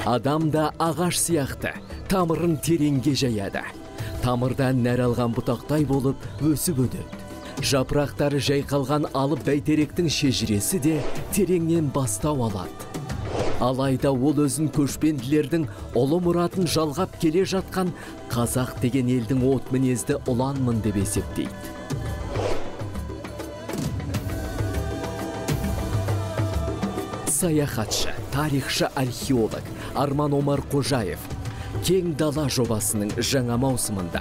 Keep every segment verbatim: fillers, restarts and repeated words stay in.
Адам да ағаш сияқты тамырын тереңге жаяды. Тамырдан нәр алған бұтақтай болып өсіп өтеді. Жапырақтары жайқалған алып бәйтеректің шежіресі де тереңнен бастау алады. Алайда ол өзін көшпенділердің ұлы мұратын жалғап келе жатқан қазақ деген елдің от мінезді ұланмын деп есептейді. Саяхатшы, тарихшы, археолог Арман Омар Қожаев Кең дала жобасының жаңа маусымында.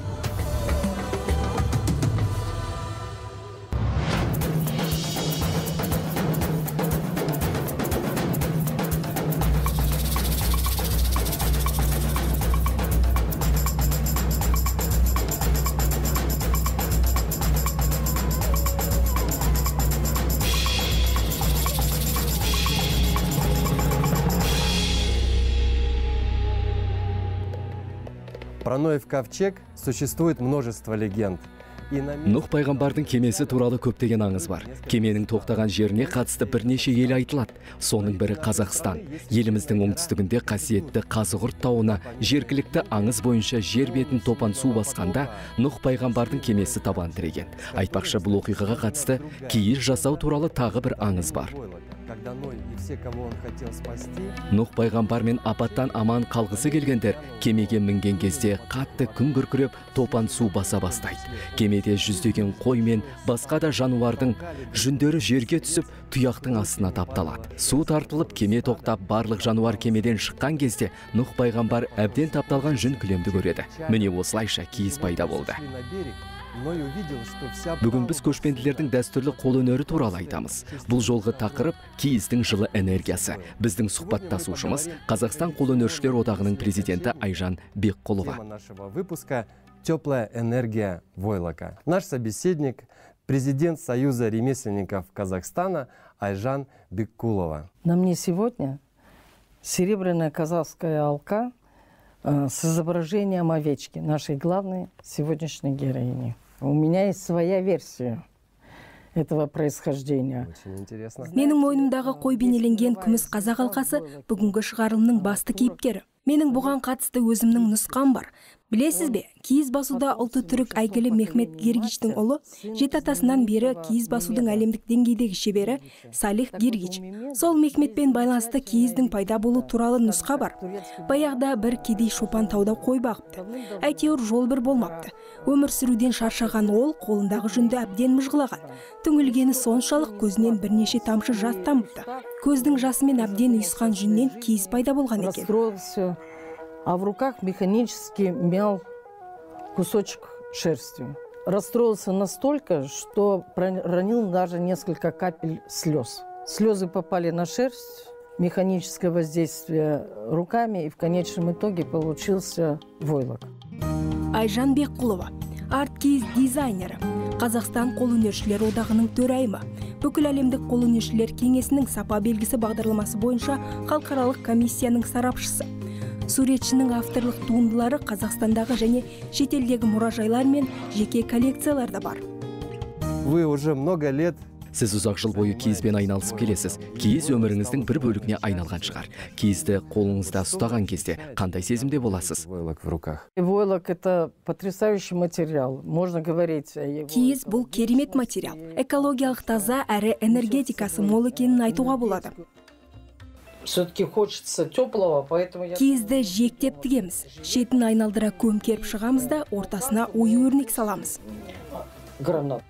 Про Ноев ковчег существует множество легенд. Нұх пайғамбардың кемесі туралы көптеген аңыз бар. Кеменің тоқтаған жеріне қатысты бірнеше ел айтылады. Соның бірі Қазақстан. Еліміздің оңтүстігінде қасиетті Қазығұрт тауына жергілікті аңыз бойынша жер бетін топан су басқанда Нұх пайғамбардың кемесі табан тіреген. Айтпақшы, бұл оқиғаға қатысты киіз жасау туралы тағы бір аңыз бар. Нұх пайғамбар мен апаттан аман қалғысы келгендер кемеге мінген кезде қатты күн күркіреп топан су баса бастайды. Кемеде жүздеген қой мен басқа да жануардың жүндері жерге түсіп тұяқтың астына тапталады. Су тартылып кеме тоқтап барлық жануар кемеден шыққан кезде Нұх пайғамбар әбден тапталған жүн кілемді көреді. Міне осылайша киіз пайда болды. Бүгін біз көшпенділердің дәстүрлі қолөнері туралы айтамыз. Бұл жолғы тақырып киіздің жылы энергиясы. Біздің сұхбаттасушымыз Қазақстан қолөнершілер одағының президенті Айжан Бекқұлова. Теплая энергия войлока. Наш собеседник – президент Союза ремесленников Казахстана Айжан Бекқұлова. На мне сегодня серебряная казахская алка с изображением овечки, нашей главной сегодняшней героини. У меня есть своя версия этого происхождения. Менің мойнымдағы қой бейнеленген күміс қазақ алқасы бүгінгі шығарылымның басты кейіпкері. Менің бұған қатысты өзімнің нұсқам бар. Білесіз бе, киіз басуда ұлты түрік әйгілі Мехмет Гиргичтің ұлы, жеті атасынан бері киіз басудың әлемдік деңгейдегі шебері Салих Гиргич. Сол Мехметпен байланысты киіздің пайда болу туралы нұсқа бар. Баяғда бір кедей шопан тауда қой бағыпты. Әйтеуір жол бір болмапты. Өмір сүруден шаршаған ол қолындағы жүнді әбден мұжғылаған. Түңілгені соншалық көзінен бірнеше тамшы жас тамыпты. Көздің жасымен әбден ұйысқан жүннен киіз пайда болған екен. А в руках механически мял кусочек шерсти. Расстроился настолько, что проронил даже несколько капель слез. Слезы попали на шерсть, механическое воздействие руками, и в конечном итоге получился войлок. Айжан Бекқұлова, арт-киіз дизайнері, Қазақстан қолөнершілер одағының төрайымы, бүкіл әлемдік қолөнершілер кеңесінің сапа белгісі бағдарламасы бойынша халықаралық комиссияның сарапшысы. Суретшінің авторлық туындылары Қазақстандағы және шетелдегі мұражайлар мен жеке коллекцияларда бар. Вы уже много лет Сіз ұзақ жыл бойы киізбен айналысып келесіз. Киіз өміріңіздің бір бөлігіне айналған шығар. Киізді қолыңызда ұстаған кезде қандай сезімде боласыз? Войлок в руках. Войлок – это потрясающий материал. Можно говорить. Киіз бұл керемет материал. Экологиялық таза әрі энергетикасы мол екенін айтуға болады. Все-таки хочется теплого, поэтому я... Киізді жиектеп тігеміз. Шетін айналдыра көмкеріп шығамыз да ортасына ою өрнек саламыз. Гранат.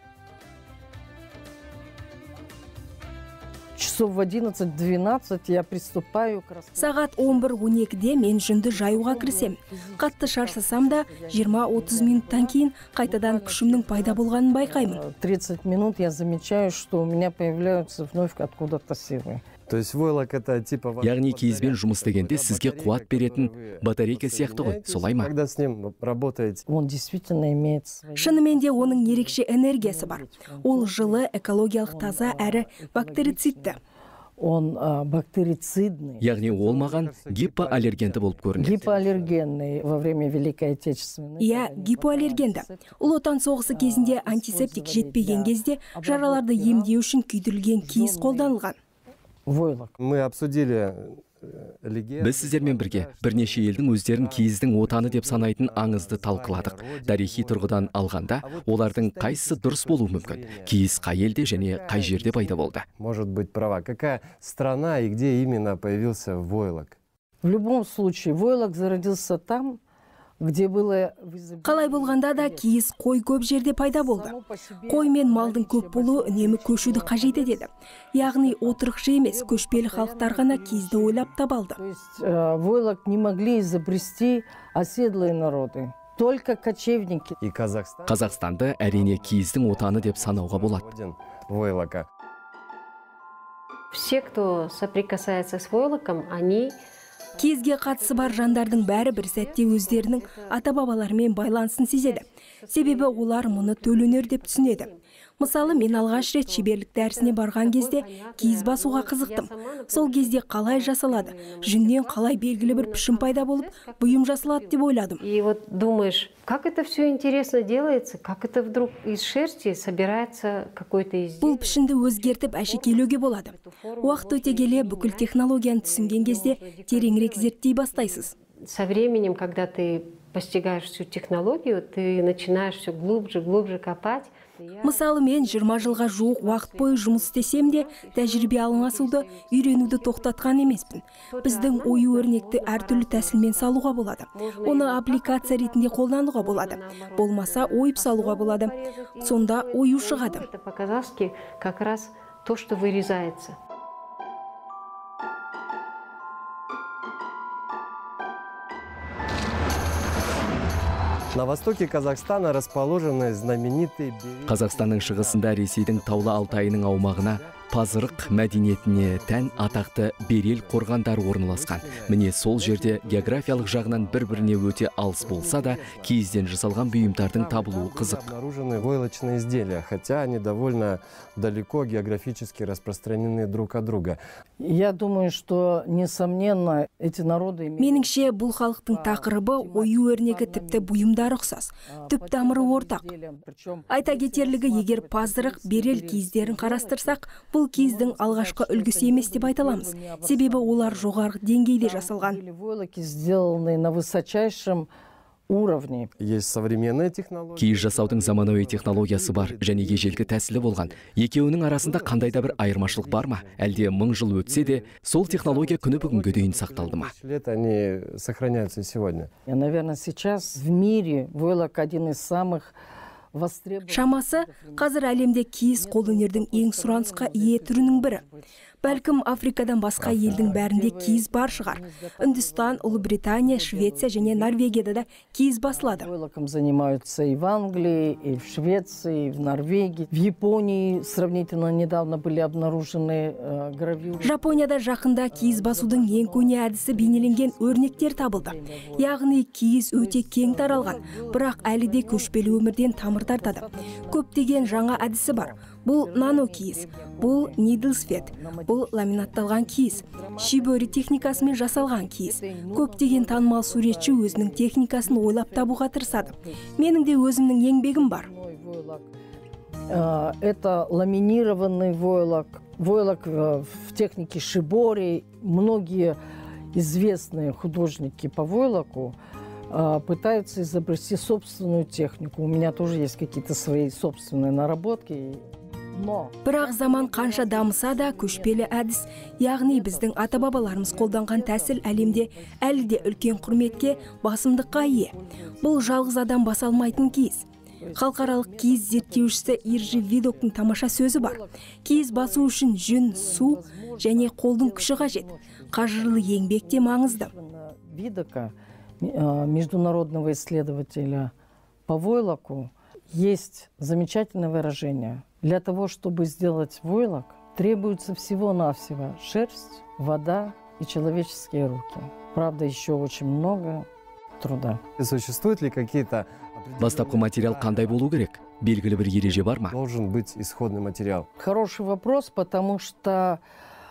Часов в одиннадцать-двенадцать я приступаю к распорядку. Сағат он бір он екіде мен жүнді жаюға кірісем. Қатты шаршасам да жиырма-отыз минуттан кейін қайтадан күшімнің пайда болғанын байқаймын. тридцать минут я замечаю, что у меня появляются вновь откуда-то силы. То есть войлок это типа... Яғни киізбен жұмыс дегенде сізге қуат беретін батарейка сияқты ғой, солай ма? Когда с ним работаете? Он действительно имеет... Шынымен де оның ерекше энергиясы бар. Ол жылы, экологиялық таза әрі бактерицидті. Он а, бактерицидный. Яғни ол маған гипоаллергенді болып көрінеді. Гипоаллергенный во время Великой Отечественной. Иә, гипоаллергенді. Ұлы отан соғысы кезінде антисептик жетпеген кезде жараларды емдеу үшін күйдірілген киіз қолданылған. Войлок. Мы обсудили Біз сіздермен бірге бірнеше елдің өздерін киіздің отаны деп санайтын аңызды талқыладық. Тарихи тұрғыдан алғанда, олардың қайсысы дұрыс болуы мүмкін? Киіз қай елде және қай жерде пайда болды? Может быть права. Какая страна и где именно появился войлок? В любом случае, войлок зародился там, где было... Қалай болғанда да киіз қой көп жерде пайда болды. Қой мен малдың көп болуы үнемі көшуді қажет етеді. Яғни отырықшы емес, көшпелі халықтар ғана киізді ойлап табалды. То есть войлок не могли изобрести оседлые народы. Только кочевники. И Казахстан. Қазақстанды әрине киіздің отаны деп санауға болады. Войлока. Все, кто соприкасается с войлоком, они... Киізге қатысы бар жандардың бәрі бір сәтте өздерінің ата-бабаларымен байланысын сезеді. Себебі олар мұны төл өнер деп түсінеді. Мысалы, мен алғаш рет шеберлік дәрісіне барған кезде киіз басуға қызықтым. Сол кезде қалай жасалады, жүннен қалай белгілі бір пішін пайда болып, бұйым жасалады деп ойладым. И вот думаешь, как это все интересно делается, как это вдруг из шерсти собирается какой-то изделие. Бұл пішінді өзгертіп әшекейлеуге болады. Уақыт өте келе бүкіл технологияны түсінген кезде тереңірек зерттей бастайсыз. Со временем, когда ты постигаешь всю технологию, ты начинаешь все глубже, глубже копать. Мысалы, мен жиырма жылға жуық уақыт бойы жұмыс істесем де, тәжірибе алмасуды, үйренуді тоқтатқан емеспін. Біздің ою өрнекті әртүрлі тәсілмен салуға болады. Оны аппликация ретінде қолдануға болады. Болмаса, ойып салуға болады. Сонда ою шығады. Это по-казахски как раз то, что вырезается. На востоке Казахстана расположены знаменитые... Қазақстанның шығысында Ресейдің Таулы Алтайының аумағына пазырық мәдениетіне тән атақты Берел қорғандары орналасқан. Міне сол жерде географиялық жағынан бір-біріне өте алыс болса да, киізден жасалған бұйымдардың табылуы қызық. Обнаружены войлочные изделия, хотя они довольно далеко географически распространены друг от друга. Я думаю, что, несомненно, эти народы... Меніңше, бұл халықтың тақырыбы ою өрнегі тіпті бұйымдары ұқсас. Түп тамыры ортақ. Айта кетерлігі, егер пазырық, берел киіздерін қарастырсақ, бұл киіздің алғашқы үлгісі емес деп айта аламыз. Себебі олар жоғарғы деңгейде жасалған. Войлоки сделаны на высочайшем уровне. Есть современные технологии. Киіз жасаудың заманауи технологиясы бар және ежелгі тәсілі болған. Екеуінің арасында қандай да бір айырмашылық бар ма? Әлде мың жыл өтсе де, сол технология күні бүгінге дейін сақталды ма? Лет они сохраняются сегодня. И, наверное, сейчас в мире войлок один из самых... Шамасы, қазір әлемде киіз қолөнердің ең сұранысқа ие түрінің бірі. Бәлкім, Африкадан басқа елдің бәрінде киіз бар шығар. Үндістан, Ұлыбритания, Швеция және Норвегияда да киіз басылады. Войлоком занимаются и в Англии, и в Швеции, и в Норвегии. В Японии сравнительно недавно были обнаружены э, гравюры. Жапонияда жақында киіз басудың ең көне әдісі бейнеленген өрнектер табылды. Яғни киіз өте кең таралған, бірақ әлі де көшпелі өмірден тамыр тартады. Көптеген жаңа әдісі бар. Бұл нано киіз, бұл нидлсфет, бұл ламинатталған киіз, шибори техникасымен жасалған киіз. Көптеген танымал суретші өзінің техникасын ойлап табуға тырысады. Менің де өзімнің еңбегім бар. Это ламинированный войлок, войлок в технике шибори. Многие известные художники по войлоку пытаются изобрести собственную технику. У меня тоже есть какие-то свои собственные наработки. Бірақ заман қанша дамыса да көшпелі әдіс, яғни біздің ата-бабаларымыз қолданған тәсіл әлемде әлі де үлкен құрметке, басымдыққа ие. Бұл жалғыз адам баса алмайтын киіз. Халықаралық киіз зерттеушісі Иржи Видоктың тамаша сөзі бар. Киіз басу үшін жүн, су және қолдың күші қажет. Қажырлы еңбек те маңызды. Видока, международного исследователя по войлоку, есть замечательное выражение. Для того, чтобы сделать войлок, требуется всего-навсего шерсть, вода и человеческие руки. Правда, еще очень много труда. Существуют ли какие-то... Бастапқы материал қандай болу керек? Белгілі бір ереже бар ма? Должен быть исходный материал. Хороший вопрос, потому что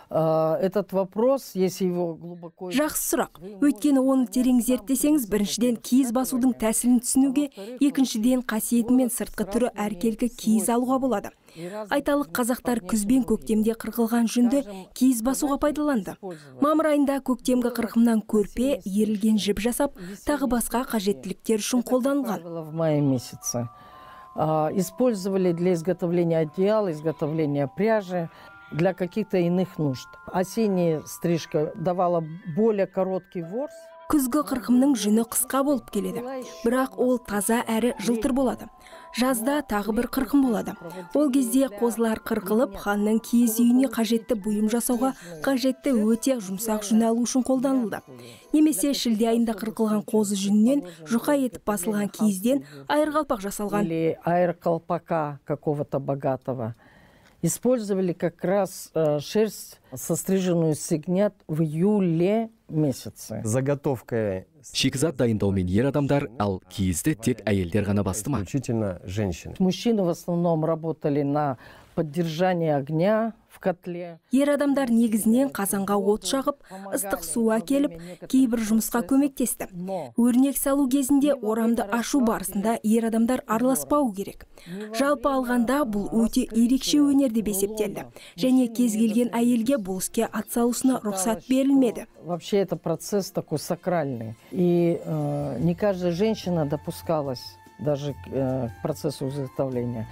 Этот вопрос, если его глубоко... Жақсы сұрақ. Өйткені оны терең зерттесеңіз, біріншіден киіз басудың тәсілін түсінуге, екіншіден қасиеті мен сыртқы түрі әркелкі киіз алуға болады. Айталық, қазақтар күз бен көктемде қырқылған жүнді киіз басуға пайдаланды. Мамыр айында көктемгі қырқымнан көрпе, ерілген жіп жасап, тағы басқа қажеттіліктер үшін қолданылған. В мае месяце использовали для изготовления одеял, изготовления пряжи, для каких-то иных нужд. Осенняя стрижка давала более короткий ворс. Күзгі қырқымның жүні қысқа болып келеді. Бірақ ол таза әрі жылтыр болады. Жазда тағы бір қырқым болады. Ол кезде қозылар қырқылып, ханның киіз үйіне қажетті бұйым жасауға қажетті өте жұмсақ жүн алу үшін қолданылды. Немесе шілде айында қырқылған қозы жүнінен жұқа етіп басылған киізден айырқалпақ жасалған. Или айырқалпака какого-то богатого. Использовали как раз э, шерсть, состриженную с ягнят в июле месяце. Заготовкой... Шикізат дайындаумен ер адамдар, ал киізді тек әйелдер ғана басты ма? Исключительно женщины. Мужчины в основном работали на поддержание огня в котле. Ер адамдар негізінен қазанға от жағып, ыстық су әкеліп, кейбір жұмысқа көмектесті. Өрнек салу кезінде орамды ашу барысында ер адамдар араласпау керек. Жалпы алғанда бұл өте ерекше өнер деп есептелді. Және кез келген әйелге бұл іске атсалысуына рұқсат берілмеді. Вообще это процесс такой сакральный. И э, не каждая женщина допускалась даже к, э, к процессу изготовления.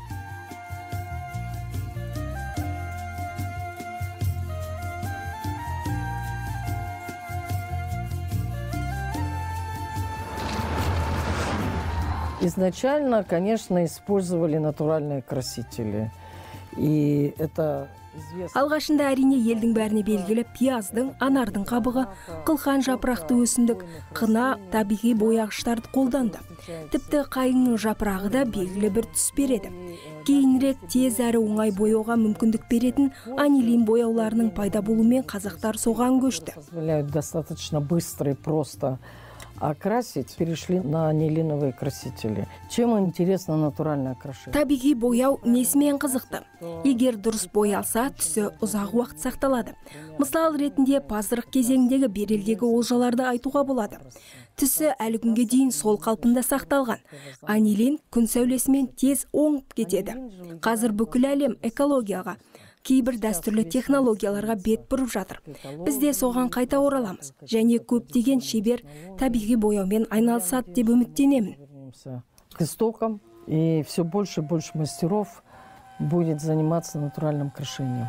Изначально, конечно, использовали натуральные красители. И это известно. Алғашында әрине елдің бәріне белгілі пияздың, анардың қабығы, қылқан жапырақты өсімдік, қына, табиғи бояғыштарды қолданды. Тіпті қайыңның жапырағы да белгілі бір түс береді. Кейінірек тез әрі оңай бояуға мүмкіндік беретін анилин бояуларының пайда болуымен қазақтар соған көшті. Позволяют достаточно быстро и просто окрасить, перешли на анилиновые красители. Чем интересно натуральное окрашивание? Табиғи бояу несімен қызықты. Егер дұрыс боялса, түсі ұзақ уақыт сақталады. Мысал ретінде пазырық кезеңдегі берелдегі олжаларды айтуға болады. Түсі әлі күнге дейін сол қалпында сақталған. Анилин күн сәулесімен тез оңып кетеді. Қазір бүкіл әлем экологияға, кейбір дәстүрлі технологияларға бет бұрып жатыр. Біз де соған қайта ораламыз. Және көптеген шебер табиғи бояумен айналысады деп үміттенемін. К истокам, и все больше и больше мастеров будет заниматься натуральным крашением.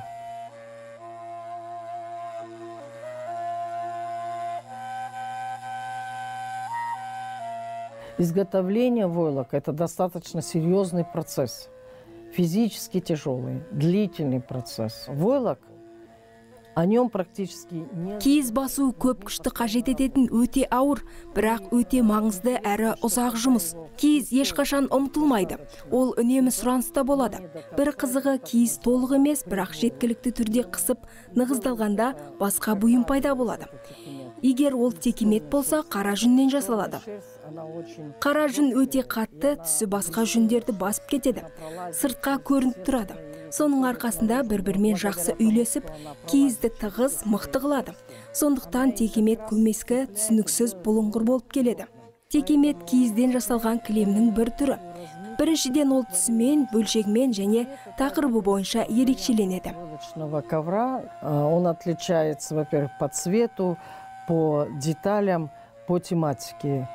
Изготовление войлока – это достаточно серьезный процесс. Физически тяжелый, длительный процесс. Войлок, о нем практически не... Киіз басу көп күшті қажет ететін өте ауыр, бірақ өте маңызды әрі ұзақ жұмыс. Киіз ешқашан ұмытылмайды. Ол үнемі сұраныста болады. Бір қызығы, киіз толық емес, бірақ жеткілікті түрде қысып, нығыздалғанда басқа бұйым пайда болады. Егер ол текемет болса, қара жүннен жасалады. Қара жүн өте қатты, түсі басқа жүндерді басып кетеді. Сыртқа көрініп тұрады. Соның арқасында бір-бірмен жақсы үйлесіп, киізді тығыз, мықты қылады. Сондықтан текемет көмескі, түсініксіз бұлыңғыр болып келеді. Текемет киізден жасалған кілемнің бір түрі. Біріншіден ол түсімен, бөлшегімен және тақырыбы бойынша ерекшеленеді. Он отличается, во-первых, по цвету, по деталям, по тематике.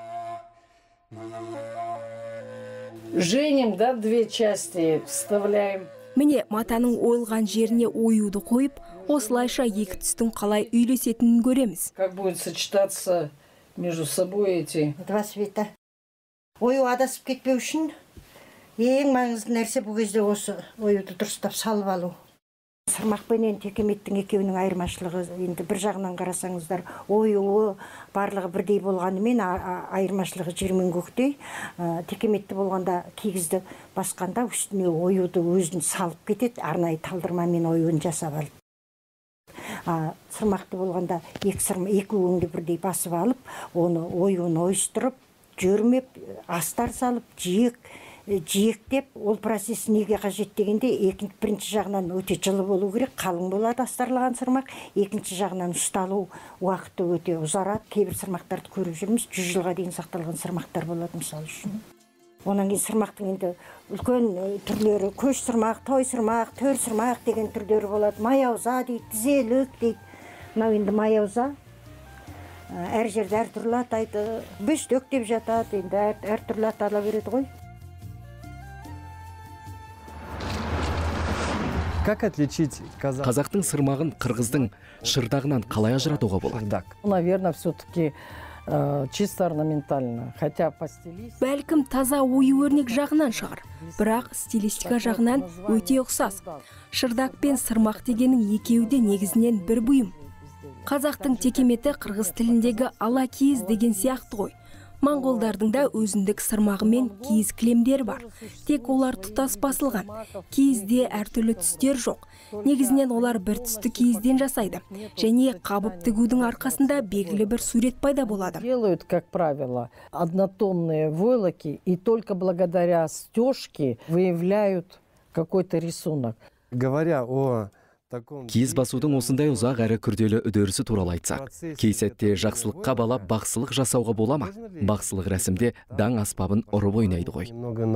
Женим, да, две части вставляем. Міне, матаның ойылған жеріне оюды қойып, осылайша екі түстің қалай үйлесетінін көреміз. Как будет сочетаться между собой эти два цвета. Ою адасып кетпеу үшін ең маңызды нәрсе бұл кезде осы оюды дұрыстап салып алу. Сырмақ пенен текеметтің екеуінің айырмашылығы, енді бір жағынан қарасаңыздар, оюы барлығы бірдей болғанымен айырмашылығы жер мен көктей. Текеметті болғанда кигізді басқанда үстіне оюды өзін салып кетеді, арнайы талдырмамен оюын жасап алып. Сырмақты болғанда екі өңді бірдей басып алып, оны оюын ойыстырып, жүрмеп, астар салып, жиек жиектеп, ол процесс неге қажет дегенде, екінші бірінші жағынан өте жылы болу керек, қалың болады астарлаған сырмақ, екінші жағынан ұсталу уақыты өте ұзарады. Кейбір сырмақтарды көріп жүрміз, жүз жылға дейін сақталған сырмақтар болады мысалы үшін. Онан кейін сырмақтың енді үлкен түрлері, көш сырмақ, той сырмақ, төр сырмақ деген түрлері болады. Маяуза дейді, тізелік дейді. Мынау енді маяуза. Әр жерде әр түрлі атайды. Бөстек деп жатады, енді әр түрлі атала береді ғой. Как отличить казах... Қазақтың сырмағын қырғыздың шырдағынан қалай ажыратуға болады? Шырдак. Наверное, все-таки э, чисто орнаментально. Хотя по стилистике... Бәлкім таза ою-өрнек жағынан шығар, бірақ стилистика жағынан өте ұқсас. Шырдак пен сырмақ дегенің екеуі де негізінен бір бұйым. Қазақтың текеметі қырғыз тіліндегі ала киіз деген сияқты ғой. Моңғолдардың да өзіндік сырмағы мен киіз кілемдері бар. Тек олар тұтас басылған. Киізде әртүрлі түстер жоқ. Негізінен олар бір түсті киізден жасайды. Және қабып тігудің арқасында белгілі бір сурет пайда болады. Делают, как правило, однотонные войлоки, и только благодаря стежке выявляют какой-то рисунок. Говоря о Киіз басудың осындай ұзақ әрі күрделі үдерісі туралы айтсақ, кей сәтте жақсылыққа балап бақсылық жасауға бола ма? Бақсылық рәсімде даң аспабын ұрып ойнайды ғой.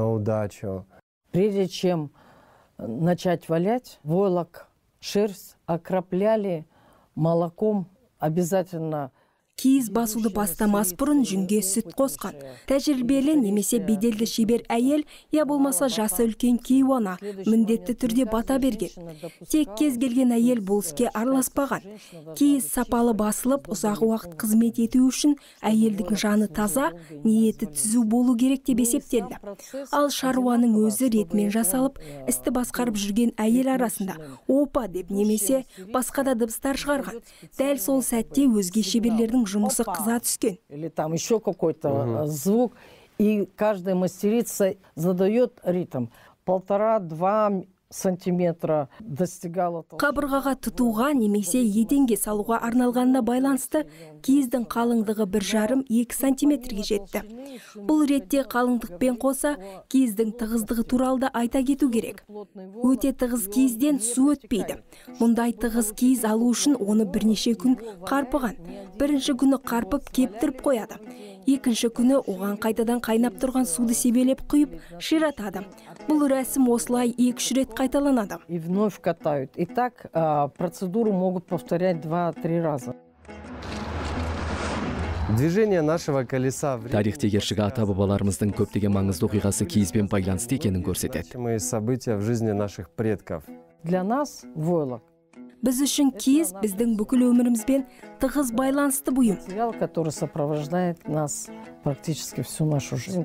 Прежде чем начать валять, войлок, шерсть окропляли молоком обязательно. Киіз басуды бастамас бұрын жүнге сүт қосқан. Тәжірибелі немесе беделді шебер әйел, я болмаса жасы үлкен кейуана, міндетті түрде бата берген. Тек кез келген әйел бұл іске араласпаған. Киіз сапалы басылып, ұзақ уақыт қызмет ету үшін әйелдің жаны таза, ниеті түзу болу керек деп есептелді. Ал шаруаның өзі ретмен жасалып, істі басқарып жүрген әйел арасында опа деп немесе басқа да дыбыстар шығарған. Дәл сол сәтте өзге шеберлердің жұмысы қыза түскен. Или там еще какой-то звук, и каждая мастерица задает ритм. Полтора-два сантиметра достигало. Қабырғаға тұтуға немесе еденге салуға арналғанына байланысты киіздің қалыңдығы бір жарым екі сантиметрге жетті. Бұл ретте қалыңдықпен қоса киіздің тығыздығы туралы да айта кету керек. Өте тығыз киізден су өтпейді. Мұндай тығыз киіз алу үшін оны бірнеше күн қарпыған. Бірінші күні қарпып кептіріп қояды. Екінші күні оған қайтадан қайнап тұрған суды себелеп құйып ширатады. Бұл рәсім осылай екі-үш рет қайталанады. И вновь катают. И так процедуру могут повторять два-три раза. Движение нашего колеса... Тарихте ержігі ата-бабаларымыздың көптеген маңызды оқиғасы киізбен байланысты екенін көрсетеді. События в жизни наших предков. Для нас войлок. Біз үшін киіз біздің бүкіл өмірімізбен тығыз байланысты бұйым. Материал, который сопровождает нас практически всю нашу жизнь.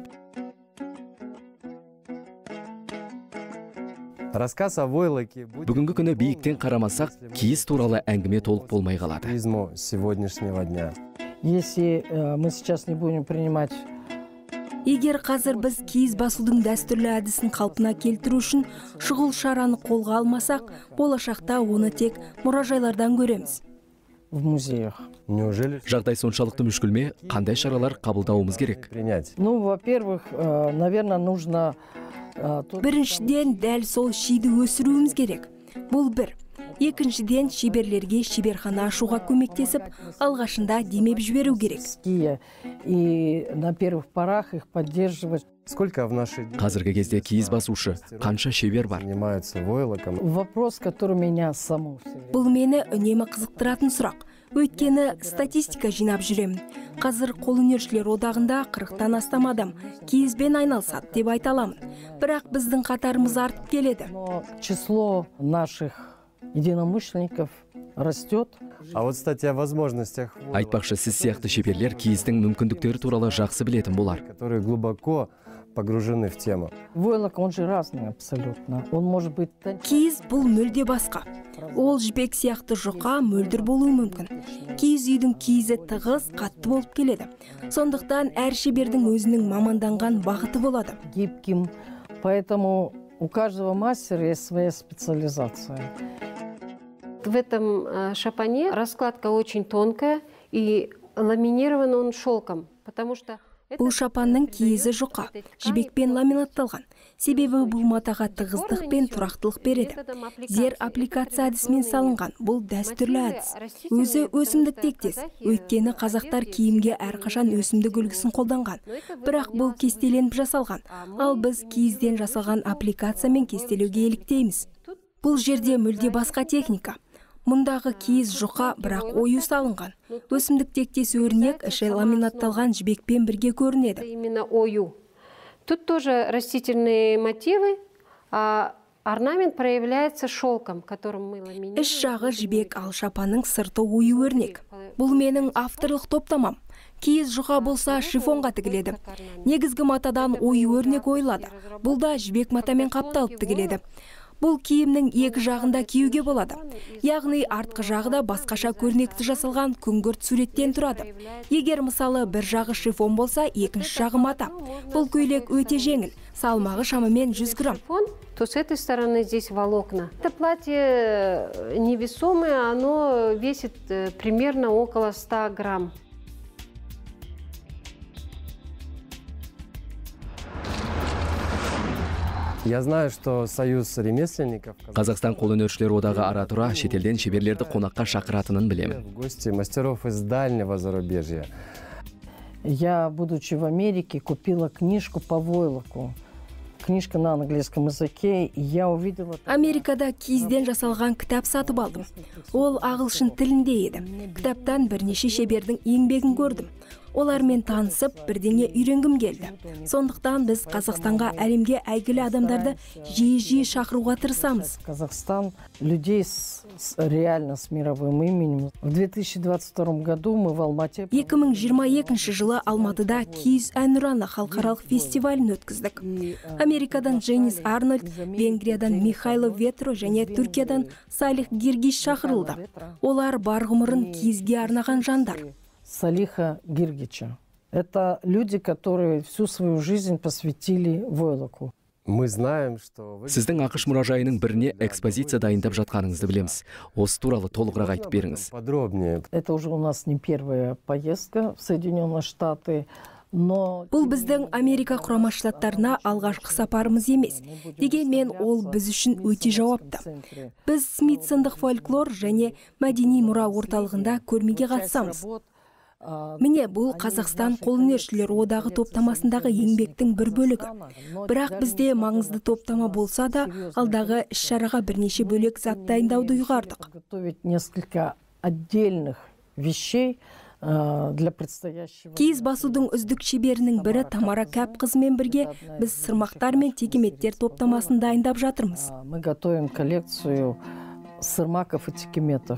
Рассказ о войлоке... Бүгінгі күні биіктен қарамасақ, киіз туралы әңгіме толық болмай қалады. Сегодняшнего дня. Если мы сейчас не будем принимать... Егер қазір біз киіз басудың дәстүрлі әдісін қалпына келтіру үшін шұғыл шараны қолға алмасақ, болашақта оны тек мұражайлардан көреміз. В музеях. Жағдай соншалықты мүшкіл ме? Қандай шаралар қабылдауымыз керек? Ну, во-первых, наверное, нужно... Біріншіден, дәл сол шиді өсіруіміз керек. Бұл бір. Екіншіден, шеберлерге шеберхана ашуға көмектесіп, алғашында демеп жіберу керек. И на первых порах их поддерживать. Сколько в нашей... Қазіргі кезде киіз басушы қанша шебер бар? Вопрос, который меня саму... Бұл мені үнемі қызықтыратын сұрақ. Өйткені статистика жинап жүремін. Қазір қолөнершілер одағында қырықтан астам адам киізбен айналысады деп айта аламын. Бірақ біздің қатарымыз артып келеді. Число наших единомышленников растет. А вот, кстати, о возможностях... Айтпақшы, сіз сияқты шеберлер киіздің мүмкіндіктері туралы жақсы білетін болар. Которые глубоко погружены в тему. Войлок, он же разный абсолютно. Он может быть... Киіз бұл мүлде басқа. Ол жібек сияқты жұқа, мөлдір болуы мүмкін. Киіз үйдің киізі тығыз, қатты болып келеді. Сондықтан әр шебердің өзінің маманданған бағыты болады. Гибким. Поэтому у каждого мастера есть своя специализация. В этом шапане раскладка очень тонкая и ламинирован он шелком, потому что... Бұл шапанның киізі жұқа, жібекпен ламинатталған. Себебі бұл матаға тығыздық пен тұрақтылық береді. Зер аппликация әдісімен салынған, бұл дәстүрлі әдіс. Өзі өсімдік тектес, өйткені қазақтар киімге әрқашан өсімдік үлгісін қолданған. Бірақ бұл кестеленіп жасалған, ал біз киізден жасалған аппликациямен кестелеуге еліктейміз. Бұл жерде мүлде басқа техника. Мұндағы киіз жұқа, бірақ ою салынған. Өсімдік тектес өрнек іші ламинатталған жібекпен бірге көрінеді. Именно ою. Тут тоже растительные мотивы, а орнамент проявляется шелком, которым мы ламинируем. Іш жағы жібек, ал шапанның сырты ою өрнек. Бұл менің авторлық топтамам. Киіз жұқа болса шифонға тігіледі. Негізгі матадан ою өрнек ойылады. Бұл да жібек матамен қапталып тігіледі. Бұл киімнің екі жағында киюге болады. Яғни артқы жағы да басқаша көрнекті жасалған күңгірт суреттен тұрады. Егер мысалы бір жағы шифон болса, екінші жағы мата. Бұл көйлек өте жеңіл, салмағы шамамен жүз грамм. То с этой стороны здесь волокна. Это платье невесомое, оно весит примерно около ста грамм. Я знаю, что Союз ремесленников... Қазақстан қолөнершілер одағы ара тұра шетелден шеберлерді қонаққа шақыратынын білемін. В гости мастеров из дальнего зарубежья. Я, будучи в Америке, купила книжку по войлоку. Книжка на английском языке, и я увидела... Америкада киізден жасалған кітап сатып алдым. Ол ағылшын тілінде еді. Кітаптан бірнеше шебердің еңбегін көрдім. Олармен танысып, бірдеңе үйренгім келді. Сондықтан біз Қазақстанға әлемге әйгілі адамдарды жиі-жиі шақыруға тырысамыз. Казахстан людей с, с, реально с мировым именем. В две тысячи двадцать втором году мы в Алмате... екі мың жиырма екінші жылы Алматыда киіз әнұраны халықаралық фестивалін өткіздік. Америкадан Дженнис Арнольд, Венгриядан Михайло Ветро және Түркиядан Салих Гиргиш шақырылды. Олар бар ғұмырын киізге арнаған жандар. Салиха Гиргича. Это люди, которые всю свою жизнь посвятили войлоку. Мы знаем, что... Сіздің ақш мұражайының біріне экспозиция дайындап жатқаныңызды білеміз. Осы туралы толығырақ айтып беріңіз. Подробнее. Это уже у нас не первая поездка в Соединенные Штаты. Но... Бұл біздің Америка құрама штаттарына алғашқы сапарымыз емес. Дегенмен ол біз үшін өте жауапты. Біз Смитсондық фольклор және мәдени мұра орталығында көрмеге қатысамыз. Міне, бұл Қазақстан қолөнершілер одағы топтамасындағы еңбектің бір бөлігі. Бірақ бізде маңызды топтама болса да, алдағы іс-шараға бірнеше бөлек зат дайындауды ұйғардық. Несколько отдельных вещей для предстоящего... Киіз басудың үздік шеберінің бірі Тамара Кәп қызымен бірге біз сырмақтар мен текеметтер топтамасын дайындап жатырмыз. Мы готовим коллекцию сырмаков и текеметов.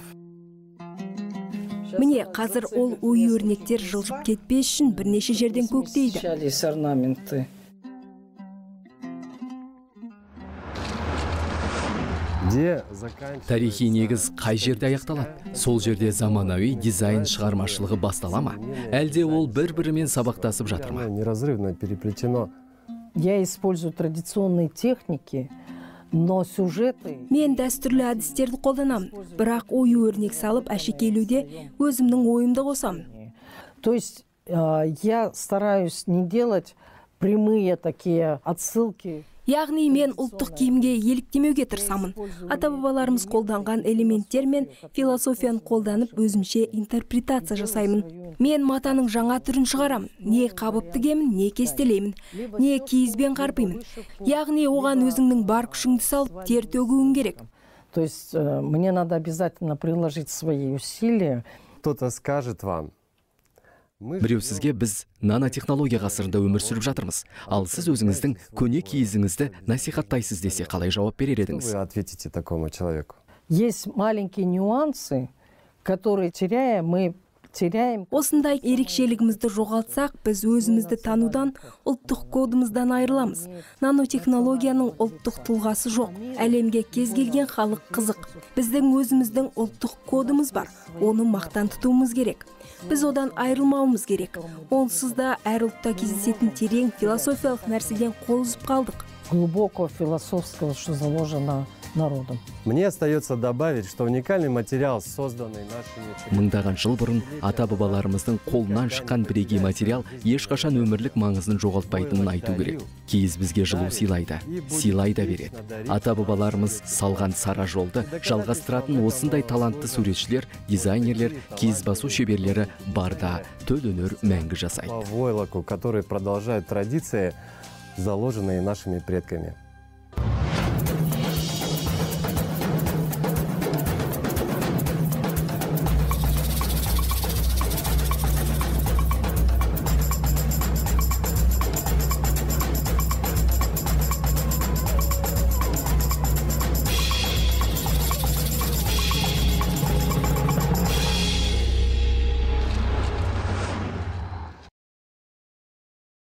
Міне, қазір ол ою өрнектер жылжып кетпес үшін бірнеше жерден көктейді. Тарихи негіз қай жерде аяқталады? Сол жерде заманауи дизайн шығармашылығы бастала ма? Әлде ол бір-бірімен сабақтасып жатыр ма? Неразрывно переплетено. Я использую традиционные техники. Но сюжеты... Мен дәстүрлі әдістерді қолданамын, бірақ ою өрнек салып әшекейлеуде өзімнің ойымды қосамын. То есть я стараюсь не делать прямые такие отсылки. Яғни мен ұлттық киімге еліктемеуге тырысамын. Ата-бабаларымыз қолданған элементтер мен философияны қолданып өзімше интерпретация жасаймын. Мен матаның жаңа түрін шығарамын. Не қабып тігемін, не кестелеймін, не киізбен қарпимын. Яғни оған өзіңнің бар күшіңді салып тер төгуің керек. То есть мне надо обязательно приложить свои усилия. Кто-то скажет вам. Біреу сізге біз нанотехнология ғасырында өмір сүріп жатырмыз. Ал сіз өзіңіздің көне киізіңізді насихаттайсыз десе қалай жауап берер едіңіз? Вы ответите такому человеку. Есть маленькие нюансы, которые теряем, мы теряем. Осындай ерекшелігімізді жоғалтсақ, біз өзімізді танудан, ұлттық кодымыздан айырыламыз. Нанотехнологияның ұлттық тұлғасы жоқ. Әлемге кез келген халық қызық. Біздің өзіміздің ұлттық кодымыз бар. Оны мақтан тұтуымыз керек. Біз одан айырылмауымыз керек. Онсыз да әр ұлтта кездесетін терең философиялық нәрседен қол үзіп қалдық. глубокого философского, что заложено народом. Мне остается добавить, что уникальный материал, созданный нашими... Мыңдаған жыл бұрын ата бабаларымыздың қолынан шыққан бірегей материал ешқашан өмірлік маңызын жоғалтпайтынын айту керек. Киіз бізге жылу сыйлайды, сыйлай да береді. Ата бабаларымыз салған сара жолды жалғастыратын осындай талантты суретшілер, дизайнерлер, киіз басу шеберлері барда төл өнер мәңгі жасайды. Войлоку, который продолжает традиции, заложенные нашими предками.